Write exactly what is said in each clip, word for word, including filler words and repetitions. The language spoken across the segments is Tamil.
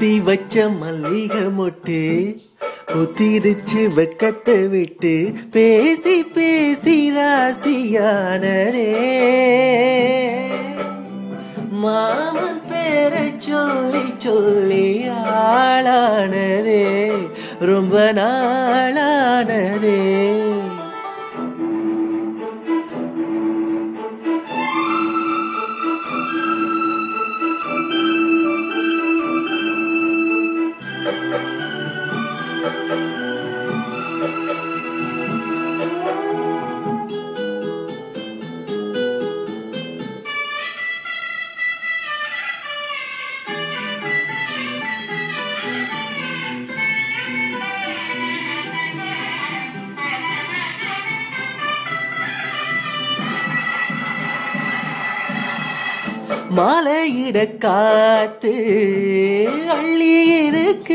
பொத்தி வச்ச மல்லிகை மொட்டு பொத்திருச்சு வெக்கத்தை விட்டு பேசி பேசி ராசியானதே. மாமன் பேரை சொல்லி சொல்லி ஆளானதே ரொம்ப நாளானதே. மாலையிட காத்து அள்ளி இருக்கு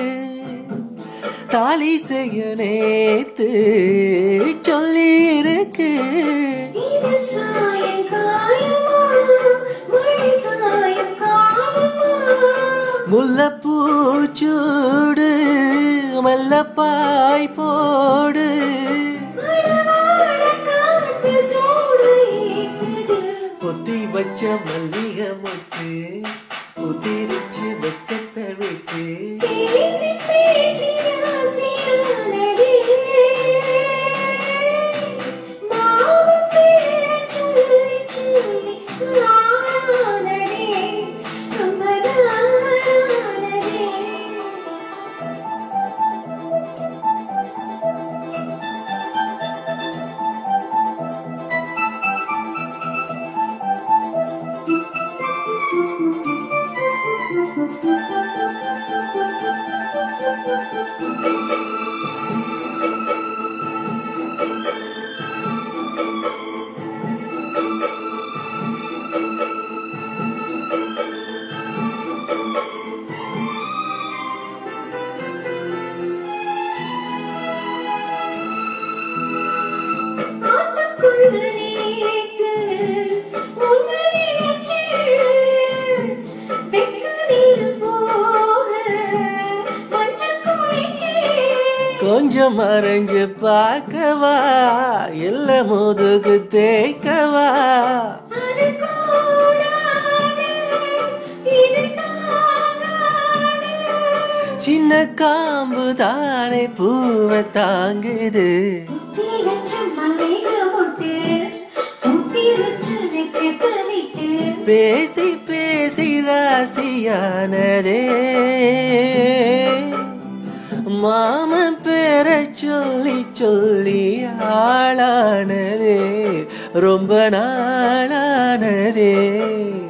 தாலி செய்ய நேத்து சொல்லி இருக்கு. முல்லைப்பூச்சூடு மல்லப்பாய் போடு பொத்தி வச்ச மல்லிகை மொட்டு பொத்திருச்சு வெக்கத்தை விட்டு கொஞ்சம் மறைஞ்சு பார்க்கவா இல்ல முதுகு தேய்க்கவா. சின்ன காம்பு தானே பூவை தாங்குது பேசி பேசி ராசியானதே. மாமன் பேரை சொல்லி சொல்லி ஆளானதே ரொம்ப நாளானதே.